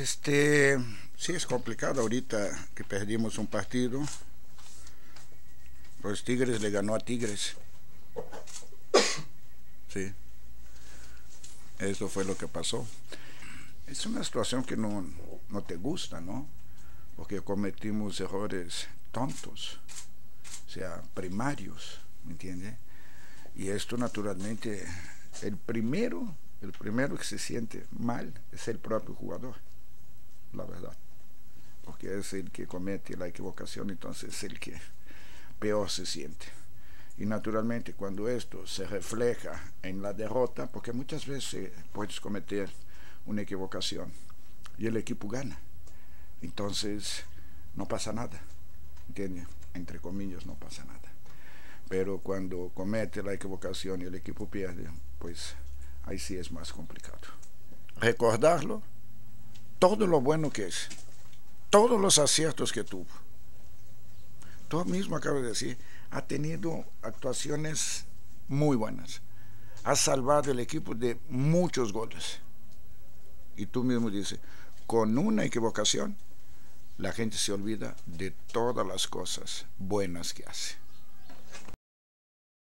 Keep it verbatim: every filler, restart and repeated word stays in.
Este, sí, es complicado ahorita que perdimos un partido. Pues Tigres le ganó a Tigres. Sí, eso fue lo que pasó. Es una situación que no, no te gusta, ¿no? Porque cometimos errores tontos, o sea, primarios, ¿me entiendes? Y esto naturalmente, el primero, el primero que se siente mal es el propio jugador, la verdad. Porque es el que comete la equivocación, entonces es el que peor se siente. Y naturalmente cuando esto se refleja en la derrota, porque muchas veces puedes cometer una equivocación y el equipo gana, entonces no pasa nada, ¿entiendes? Entre comillas, no pasa nada. Pero cuando comete la equivocación y el equipo pierde, pues ahí sí es más complicado. Recordarlo, todo lo bueno que es, todos los aciertos que tuvo. Tú mismo acabas de decir, ha tenido actuaciones muy buenas. Ha salvado el equipo de muchos goles. Y tú mismo dices, con una equivocación, la gente se olvida de todas las cosas buenas que hace.